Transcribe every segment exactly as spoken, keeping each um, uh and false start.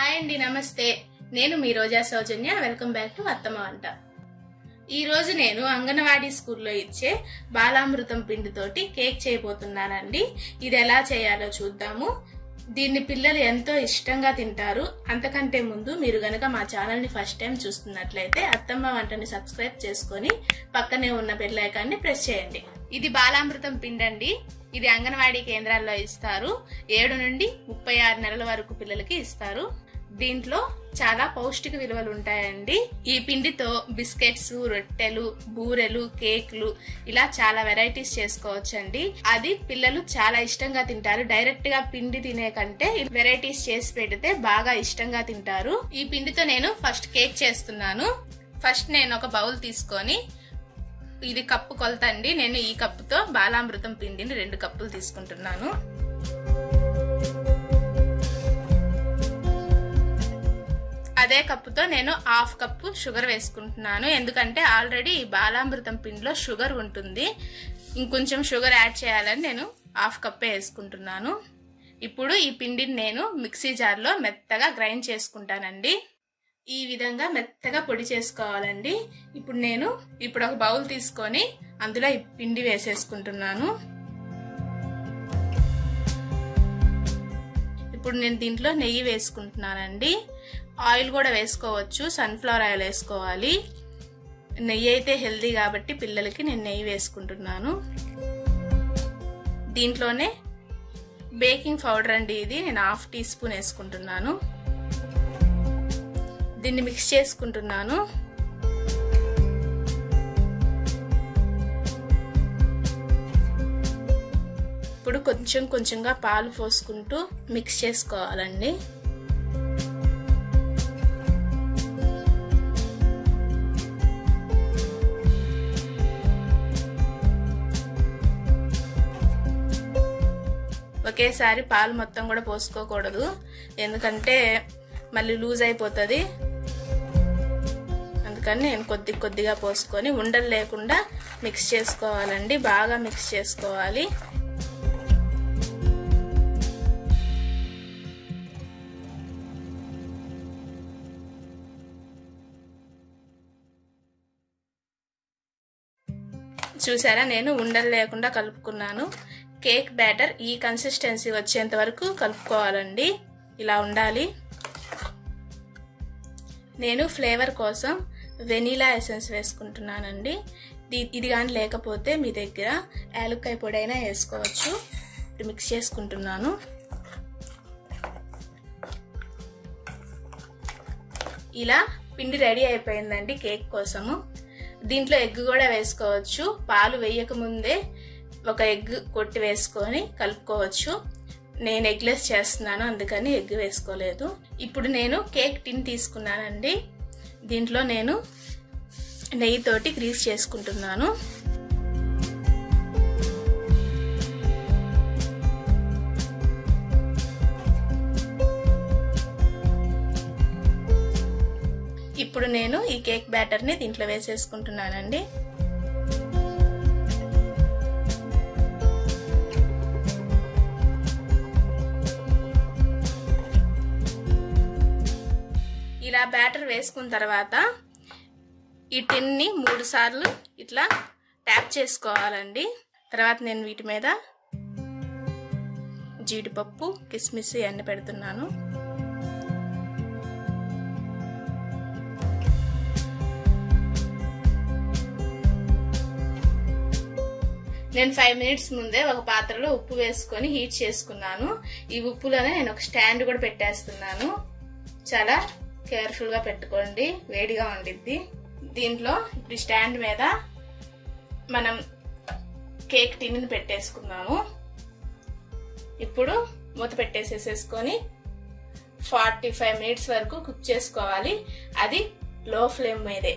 Hi అండి, నమస్తే. నేను మీ Roja Soujanya. Welcome back to అత్తమ్మ వంట. ఈ రోజు నేను అంగన్వాడీ స్కూల్లో ఇచ్చే బాలామృతం పిండితోటి కేక్ చేయబోతున్నానండి. ఇది ఎలా చేయాలో చూద్దాము. దీన్ని పిల్లలు ఎంతో ఇష్టంగా తింటారు. అంతకంటే ముందు మీరు గనక మా ఛానల్ ని ఫస్ట్ టైం చూస్తున్నట్లయితే అత్తమ్మ వంటని సబ్స్క్రైబ్ చేసుకొని పక్కనే ఉన్న బెల్ ఐకాన్ని ప్రెస్ చేయండి. ఇది బాలామృతం పిండి అండి. ఇది అంగన్వాడీ కేంద్రాల్లో ఇస్తారు. ఏడు నుండి ముప్పై ఆరు నెలల వరకు పిల్లలకి ఇస్తారు. దీంట్లో చాలా పౌష్టిక విలువలు ఉంటాయండి. ఈ పిండితో బిస్కెట్స్, రొట్టెలు, బూరెలు, కేక్లు ఇలా చాలా వెరైటీస్ చేసుకోవచ్చండి. అది పిల్లలు చాలా ఇష్టంగా తింటారు. డైరెక్ట్ గా పిండి తినే కంటే వెరైటీస్ చేసి పెడితే బాగా ఇష్టంగా తింటారు. ఈ పిండితో నేను ఫస్ట్ కేక్ చేస్తున్నాను. ఫస్ట్ నేను ఒక బౌల్ తీసుకొని, ఇది కప్పు కొలత అండి. నేను ఈ కప్పుతో బాలామృతం పిండిని రెండు కప్పులు తీసుకుంటున్నాను. అదే కప్పుతో నేను హాఫ్ కప్పు షుగర్ వేసుకుంటున్నాను. ఎందుకంటే ఆల్రెడీ ఈ బాలామృతం పిండిలో షుగర్ ఉంటుంది. ఇంకొంచెం షుగర్ యాడ్ చేయాలని నేను హాఫ్ కప్పే వేసుకుంటున్నాను. ఇప్పుడు ఈ పిండిని నేను మిక్సీ జార్లో మెత్తగా గ్రైండ్ చేసుకుంటానండి. ఈ విధంగా మెత్తగా పొడి చేసుకోవాలండి. ఇప్పుడు నేను ఇప్పుడు ఒక బౌల్ తీసుకొని అందులో ఈ పిండి వేసేసుకుంటున్నాను. ఇప్పుడు నేను దీంట్లో నెయ్యి వేసుకుంటున్నానండి. ఆయిల్ కూడా వేసుకోవచ్చు. సన్ఫ్లవర్ ఆయిల్ వేసుకోవాలి. నెయ్యి అయితే హెల్దీ కాబట్టి పిల్లలకి నేను నెయ్యి వేసుకుంటున్నాను. దీంట్లోనే బేకింగ్ పౌడర్ అండి. ఇది నేను హాఫ్ టీ స్పూన్ వేసుకుంటున్నాను. దీన్ని మిక్స్ చేసుకుంటున్నాను. ఇప్పుడు కొంచెం కొంచెంగా పాలు పోసుకుంటూ మిక్స్ చేసుకోవాలండి. ఒకేసారి పాలు మొత్తం కూడా పోసుకోకూడదు, ఎందుకంటే మళ్ళీ లూజ్ అయిపోతుంది. అందుకని నేను కొద్ది కొద్దిగా పోసుకొని ఉండలు లేకుండా మిక్స్ చేసుకోవాలండి. బాగా మిక్స్ చేసుకోవాలి. చూసారా, నేను ఉండలు లేకుండా కలుపుకున్నాను. కేక్ బ్యాటర్ ఈ కన్సిస్టెన్సీ వచ్చేంత వరకు కలుపుకోవాలండి. ఇలా ఉండాలి. నేను ఫ్లేవర్ కోసం వెనీలా ఎసెన్స్ వేసుకుంటున్నానండి. ఇది కానీ లేకపోతే మీ దగ్గర యాలక్కాయ పొడి అయినా వేసుకోవచ్చు. మిక్స్ చేసుకుంటున్నాను. ఇలా పిండి రెడీ అయిపోయిందండి కేక్ కోసము. దీంట్లో ఎగ్ కూడా వేసుకోవచ్చు. పాలు వేయక ముందే ఒక ఎగ్ కొట్టి వేసుకొని కలుపుకోవచ్చు. నేను ఎగ్లెస్ చేస్తున్నాను, అందుకని ఎగ్ వేసుకోలేదు. ఇప్పుడు నేను కేక్ టిన్ తీసుకున్నానండి. దీంట్లో నేను నెయ్యితోటి గ్రీస్ చేసుకుంటున్నాను. ఇప్పుడు నేను ఈ కేక్ బ్యాటర్ని దీంట్లో వేసేసుకుంటున్నానండి. ఇలా బ్యాటర్ వేసుకున్న తర్వాత ఈ టిన్ని మూడు సార్లు ఇట్లా ట్యాప్ చేసుకోవాలండి. తర్వాత నేను వీటి మీద జీడిపప్పు, కిస్మిస్ ఇవన్నీ పెడుతున్నాను. నేను ఫైవ్ మినిట్స్ ముందే ఒక పాత్రలో ఉప్పు వేసుకొని హీట్ చేసుకున్నాను. ఈ ఉప్పులోనే నేను ఒక స్టాండ్ కూడా పెట్టేస్తున్నాను. చాలా కేర్ఫుల్ గా పెట్టుకోండి, వేడిగా ఉండిద్ది. దీంట్లో ఇప్పుడు స్టాండ్ మీద మనం కేక్ టిన్ పెట్టేసుకున్నాము. ఇప్పుడు మూత పెట్టేసేసుకొని ఫార్టీ ఫైవ్ మినిట్స్ వరకు కుక్ చేసుకోవాలి. అది లో ఫ్లేమ్ మీదే.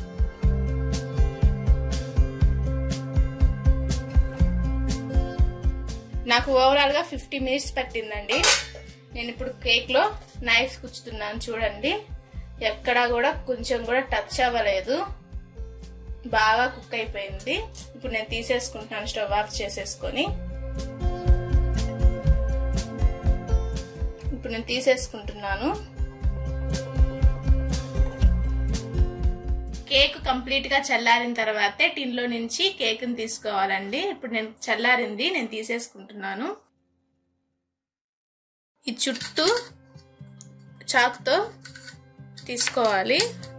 నాకు ఓవరాల్ గా ఫిఫ్టీ మినిట్స్ పట్టిందండి. నేను ఇప్పుడు కేక్ లో నైఫ్ కుచ్చుతున్నాను. చూడండి, ఎక్కడా కూడా కొంచెం కూడా టచ్ అవ్వలేదు. బాగా కుక్ అయిపోయింది. ఇప్పుడు నేను తీసేసుకుంటున్నాను. స్టవ్ ఆఫ్ చేసేసుకొని ఇప్పుడు నేను తీసేసుకుంటున్నాను. కేక్ కంప్లీట్ గా చల్లారిన తర్వాతే టిన్ లో నుంచి కేక్ ని తీసుకోవాలండి. ఇప్పుడు నేను చల్లారింది, నేను తీసేసుకుంటున్నాను. ఈ చుట్టూ చాకుతో తీసుకోవాలి.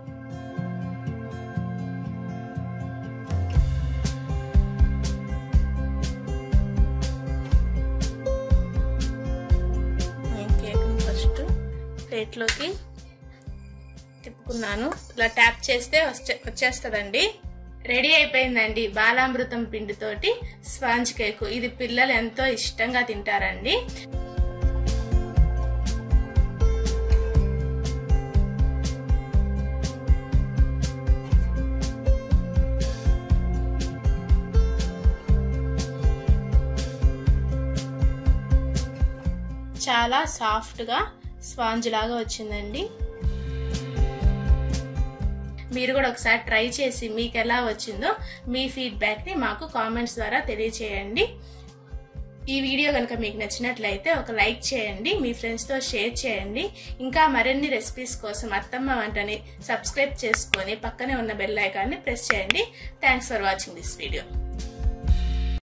కేక్ ఫస్ట్ ప్లేట్లోకి తిప్పుకున్నాను. ఇలా ట్యాప్ చేస్తే వచ్చే వచ్చేస్తుందండి. రెడీ అయిపోయిందండి బాలామృతం పిండితోటి స్పాంజ్ కేక్. ఇది పిల్లలు ఎంతో ఇష్టంగా తింటారండి. చాలా సాఫ్ట్ గా స్పాంజ్ లాగా వచ్చిందండి. మీరు కూడా ఒకసారి ట్రై చేసి మీకు ఎలా వచ్చిందో మీ ఫీడ్బ్యాక్ ని మాకు కామెంట్స్ ద్వారా తెలియచేయండి. ఈ వీడియో కనుక మీకు నచ్చినట్లయితే ఒక లైక్ చేయండి, మీ ఫ్రెండ్స్ తో షేర్ చేయండి. ఇంకా మరిన్ని రెసిపీస్ కోసం అత్తమ్మ వంటని సబ్స్క్రైబ్ చేసుకొని పక్కనే ఉన్న బెల్ ఐకాన్ని ప్రెస్ చేయండి. Thanks for watching this video.